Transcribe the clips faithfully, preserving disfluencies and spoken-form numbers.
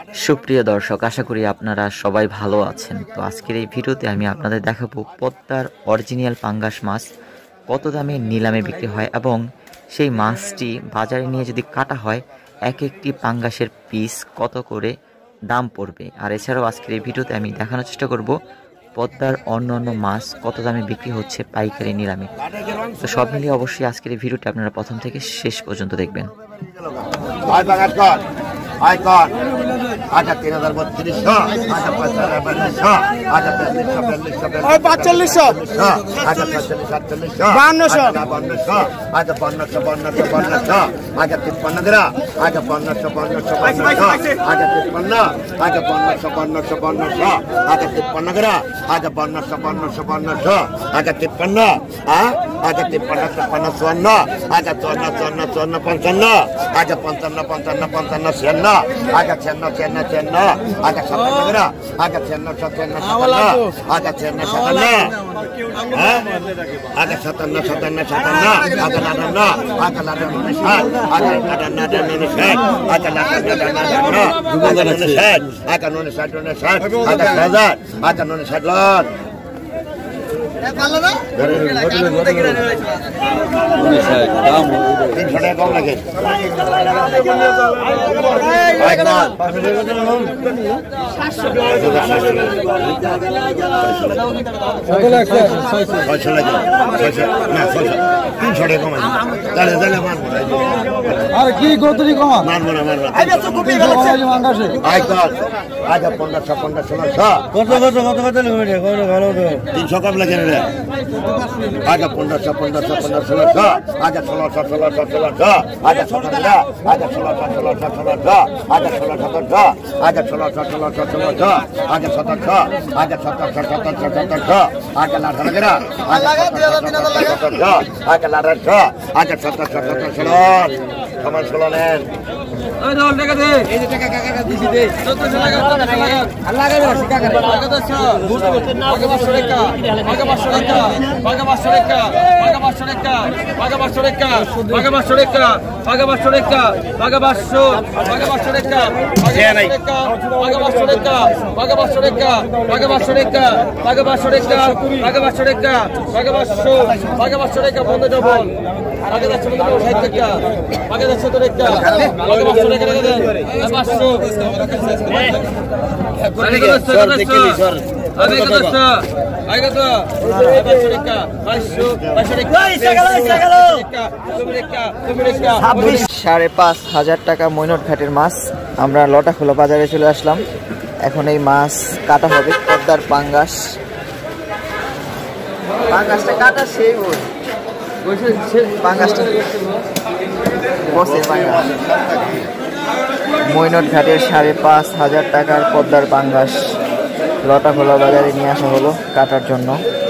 সুপ্রিয় দর্শক, আশা করি আপনারা সবাই ভালো আছেন। তো আজকের এই ভিডিওতে আমি আপনাদের দেখাবো পদ্মার অরিজিনাল পাঙ্গাস মাছ কত দামে নিলামে বিক্রি হয় এবং সেই মাছটি বাজারে নিয়ে যদি কাটা হয় এক একটি পাঙ্গাসের পিস কত করে দাম পড়বে। আর এছাড়াও আজকের এই ভিডিওতে আমি দেখানোর চেষ্টা করব পদ্মার অন্য অন্য মাছ কত দামে বিক্রি হচ্ছে পাইকারি নিলামে। তো সব মিলিয়ে অবশ্যই আজকের এই ভিডিওটি আপনারা প্রথম থেকে শেষ পর্যন্ত দেখবেন। আয়কর আচ্ছা তিন হাজার বত্রিশশো আচ্ছা পঁয়তাল্লিশশো আচ্ছা বিয়াল্লিশশো বিয়াল্লিশশো পাঁচচল্লিশশো আচ্ছা পঁয়তাল্লিশ সাতচল্লিশশো বান্নশো বান্নশো আচ্ছা পনেরোশো পনেরোশো পনেরোশো আচ্ছা তিপ্পান্ন গ্রা আচ্ছা পনেরোশো পনেরোশো পনেরোশো আচ্ছা তিপ্পান্ন আচ্ছা পনেরোশো পনেরোশো পনেরোশো আচ্ছা তিপ্পান্ন গ্রা আচ্ছা পনেরোশো পনেরোশো পনেরোশো আচ্ছা তিপ্পান্ন হ্যাঁ আচ্ছা তিপ্পান্ন তিপ্পান্ন চুয়ান্ন আচ্ছা চুয়ান্ন চুয়ান্ন চুয়ান্ন পঞ্চান্ন আচ্ছা পঞ্চান্ন পঞ্চান্ন পঞ্চান্ন ছিয়ান্ন আচ্ছা ছিয়ান্ন ছিয়ান্ন ছিয়ান্ন আচ্ছা সাতান্ন গ্রা আচ্ছা ছিয়ান্ন ছিয়ান্ন সাতান্ন আচ্ছা ছিয়ান্ন সাতান্ন হ্যাঁ আচ্ছা সাতান্ন সাতান্ন সাতান্ন আচ্ছা আটান্ন আচ্ছা আটান্ন ষাট আচ্ছা আটান্ন আটান্ন ষাট আচ্ছা আটান্ন আটান্ন আটান্ন ষাট আচ্ছা নুন ষাট নুন ষাট আচ্ছা হাজার আচ্ছা নুন ষাট লট তিনশো টাকা কম লাগে ছয়শো লাগে ছয়শো না ছয়শো তিনশো টাকা কম তাহলে তাহলে মানবো আর কি কতটি কমা মানবো না মানবো আয়কর আচ্ছা পনেরোশো পনেরো ষোলোশো কত কত কত কত ভালো তিনশো কম লাগে রে আচ্ছা পনেরোশো পনেরোশো পনেরো ষোলোশো আচ্ছা ষোলোশো ষোলোশো ষোলোশো আচ্ছা সতেরো আচ্ছা ষোলোশো ষোলোশো ষোলোশো আচ্ছা ষোলো সতেরোশো আচ্ছা ষোলোশো ষোলোশো ষোলোশো আচ্ছা সতেরোশো আচ্ছা সতেরোশো সতেরোশো সতেরোশো আচ্ছা আঠারো গ্রা আচ্ছা সতেরোশো আচ্ছা আঠারোশো আচ্ছা সতেরোশো সতেরোশো সমান ষোলো নেন সাড়ে পাঁচ হাজার টাকা মৈনট ঘাটের মাছ আমরা লটাখোলা বাজারে চলে আসলাম। এখন এই মাছ কাটা হবে পদ্মার পাঙ্গাস। পাঙ্গাসটা কাটা সেই পাঙ্গাসটা বসে পাঙ্গাস মৈনট ঘাটের সাড়ে পাঁচ হাজার টাকার পদ্মার পাঙ্গাস লটাখোলা বাজারে নিয়ে আসা হলো কাটার জন্য।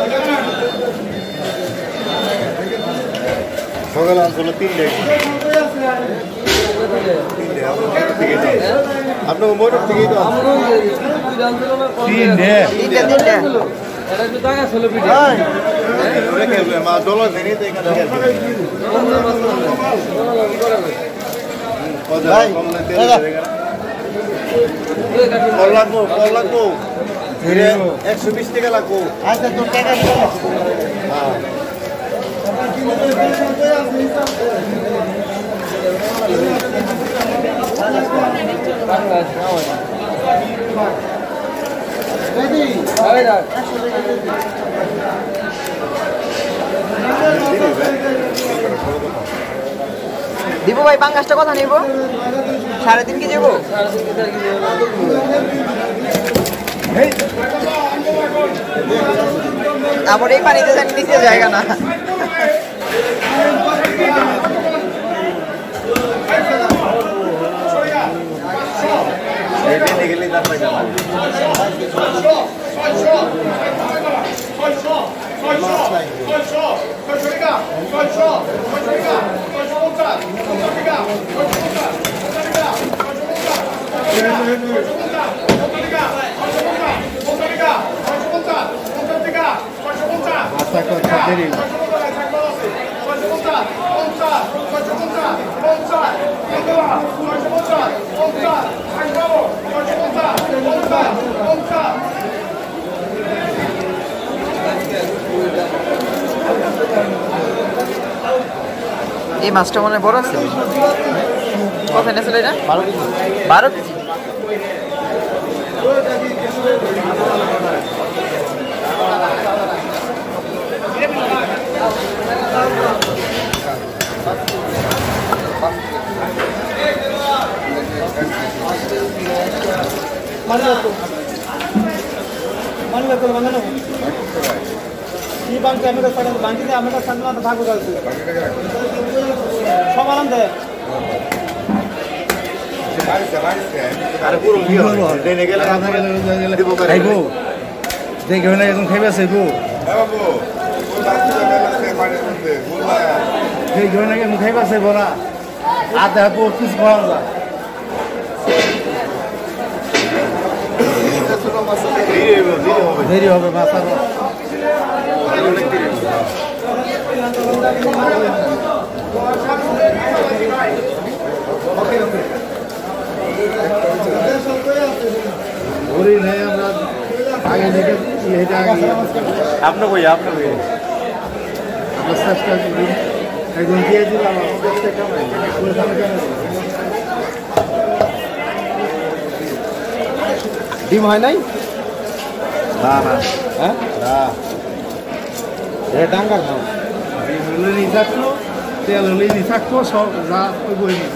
একশো বিশ টাকা লাগবো আচ্ছা তোর টাকা দিব ভাই পাঙ্গাসটা কথা নিব সাড়ে তিন কেজি দেবো। আমার এই পানিতে জানি নিচে জায়গা না। পঞ্চাশ এই মাছটা মনে হয় বড় আছে। কত এনেছিল এটা? বারো কেজি। বারো কেজি। খাইবে চাইবো খাইবা চাইব না আর দেখো কিছু খাওয়া যায় দেরি হবে মাছ আরো ঘুরি নেই আমরা আগে দেখে আপনার বই আপনার বই আমরা চেষ্টা করি একজন দিয়ে দিলাম ডিম হয় নাই না না হ্যাঁ না ডাঙ্গার খাও ডিম হলে নিয়ে থাকতো তেল হলে নিয়ে থাকতো সব যা বই নিয়ে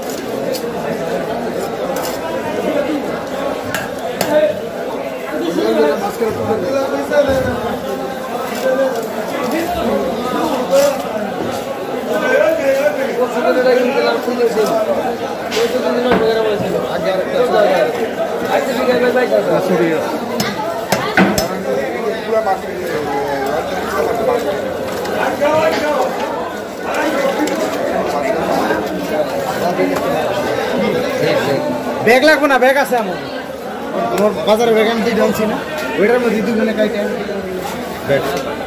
ব্যাগ লাগবে না ব্যাগ আছে আমার আমার বাজারে ব্যাগ আমি দিয়ে আনছি না ওইটার মধ্যে দুজনে খাই খাই ব্যাগ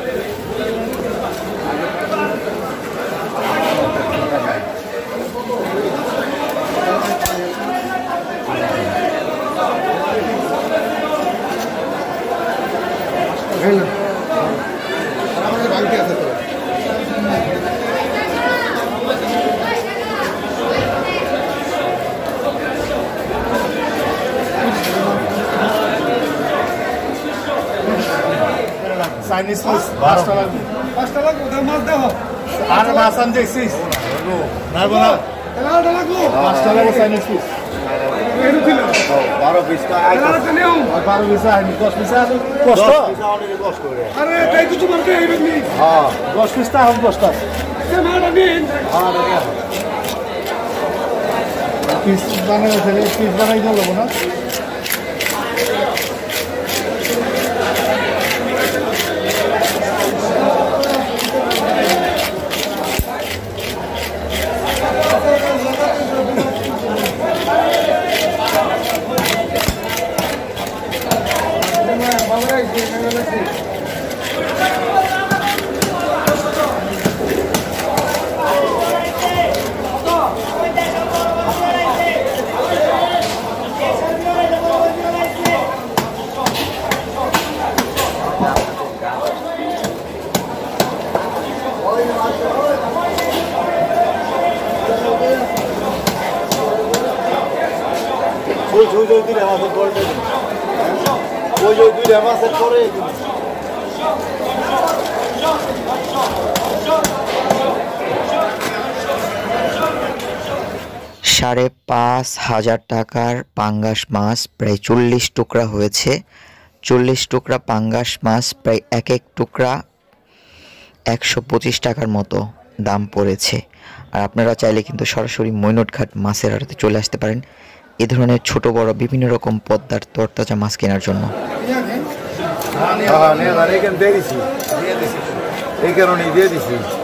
আমাদের বাড়িতে আছে তো চাইনিজ মাছ পাঁচটা লাগবে পাঁচটা লাগবে মাছ দেওয়া আর মাছ আন দেখছিস না বলা পাঁচটা লাগবে চাইনিজ পিস বারো পিস বারো পিস দশ পিস কষ্ট আরে তাই কিছু বলতে হ্যাঁ দশ পিসটা হোক দশটা পিস বানাই পিস বানাই দেবো না ওই ওই ওই দুই মাসের পরে ওই ওই দুই মাসের পরে সাড়ে পাঁচ হাজার টাকার পাঙ্গাস মাছ প্রায় চল্লিশ টুকরা হয়েছে। চল্লিশ টুকরা পাঙ্গাস মাছ প্রায় এক এক টুকরা একশো পঁচিশ টাকার মতো দাম পড়েছে। আর আপনারা চাইলে কিন্তু সরাসরি মৈনটঘাট মাছের আড়তে চলে আসতে পারেন এ ধরনের ছোট বড় বিভিন্ন রকম পদ্মার তরতাজা মাছ কেনার জন্য। এই কারণে দিয়ে দিছি